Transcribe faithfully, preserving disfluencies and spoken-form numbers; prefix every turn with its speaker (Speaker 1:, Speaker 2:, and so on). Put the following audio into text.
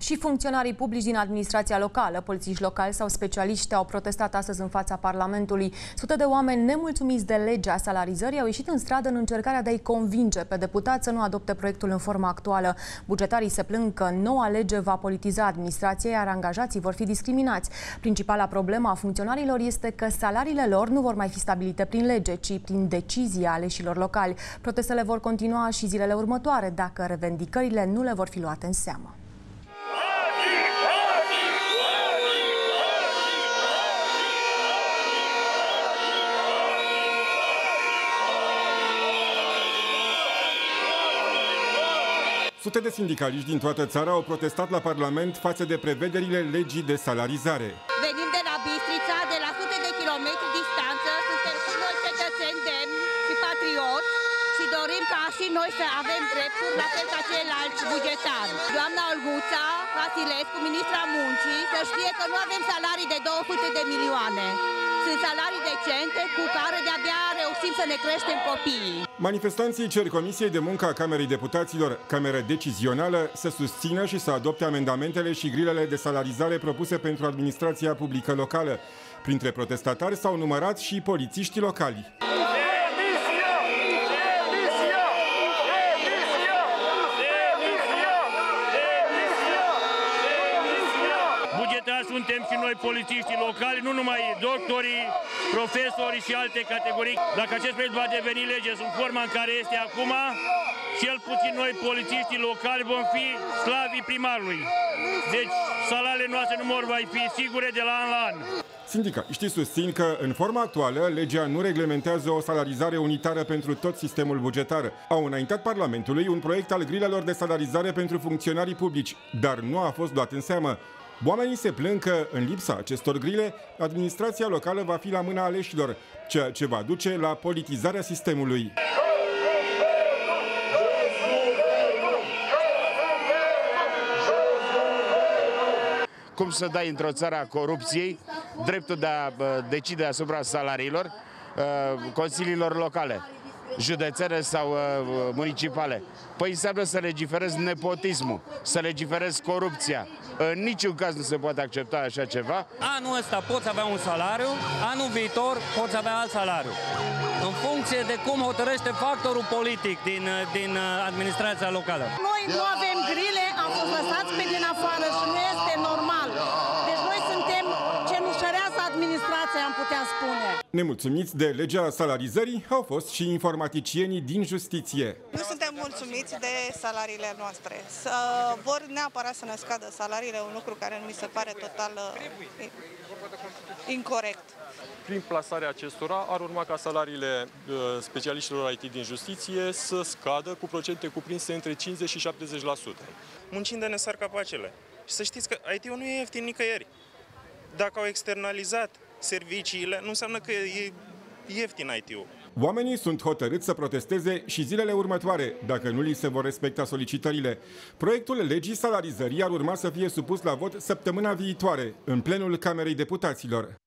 Speaker 1: Și funcționarii publici din administrația locală, polițiști locali sau specialiști au protestat astăzi în fața Parlamentului. Sute de oameni nemulțumiți de legea salarizării au ieșit în stradă în încercarea de a-i convinge pe deputați să nu adopte proiectul în forma actuală. Bugetarii se plâng că noua lege va politiza administrația, iar angajații vor fi discriminați. Principala problemă a funcționarilor este că salariile lor nu vor mai fi stabilite prin lege, ci prin decizia aleșilor locali. Protestele vor continua și zilele următoare dacă revendicările nu le vor fi luate în seamă.
Speaker 2: Sute de sindicaliști din toată țara au protestat la Parlament față de prevederile legii de salarizare.
Speaker 3: Venim de la Bistrița, de la sute de kilometri distanță, suntem și noi cetățeni demni și patrioți și dorim ca și noi să avem drepturi la fel ca ceilalți bugetari. Doamna Olguța Vasilescu, ministra muncii, să știe că nu avem salarii de două sute de milioane. Sunt salarii decente cu care de-abia reușim să ne creștem copiii.
Speaker 2: Manifestanții cer Comisiei de Muncă a Camerei Deputaților, cameră decizională, să susțină și să adopte amendamentele și grilele de salarizare propuse pentru administrația publică locală. Printre protestatari s-au numărat și polițiștii locali.
Speaker 4: Suntem și noi polițiștii locali, nu numai doctorii, profesorii și alte categorii. Dacă acest proiect va deveni lege în forma în care este acum, cel puțin noi polițiștii locali vom fi sclavii primarului. Deci salariile noastre nu vor mai fi sigure de la an la an.
Speaker 2: Sindicaliștii susțin că, în forma actuală, legea nu reglementează o salarizare unitară pentru tot sistemul bugetar. Au înaintat Parlamentului un proiect al grilelor de salarizare pentru funcționarii publici, dar nu a fost luat în seamă. Oamenii se plâng că, în lipsa acestor grile, administrația locală va fi la mâna aleșilor, ceea ce va duce la politizarea sistemului.
Speaker 5: Cum să dai într-o țară a corupției dreptul de a decide asupra salariilor consiliilor locale, județene sau uh, municipale? Păi înseamnă să legiferezi nepotismul, să legiferezi corupția. În niciun caz nu se poate accepta așa ceva.
Speaker 6: Anul ăsta poți avea un salariu, anul viitor poți avea alt salariu. În funcție de cum hotărăște factorul politic din, din administrația locală.
Speaker 3: Noi nu avem grile, am fost lăsați pe din afară și nu este normal. Deci noi suntem cenușărează administrația, am putea spune.
Speaker 2: Nemulțumiți de legea salarizării au fost și informaticienii din justiție.
Speaker 7: Nu suntem mulțumiți de salariile noastre. Să vor neapărat să ne scadă salariile, un lucru care mi se pare total uh, incorect.
Speaker 8: Prin plasarea acestora ar urma ca salariile uh, specialiștilor I T din justiție să scadă cu procente cuprinse între cincizeci și șaptezeci la sută.
Speaker 9: Muncind de nesar capacele. Și să știți că I T-ul nu e ieftin nicăieri. Dacă au externalizat serviciile, nu înseamnă că e ieftin I T-ul.
Speaker 2: Oamenii sunt hotărâți să protesteze și zilele următoare, dacă nu li se vor respecta solicitările. Proiectul legii salarizării ar urma să fie supus la vot săptămâna viitoare, în plenul Camerei Deputaților.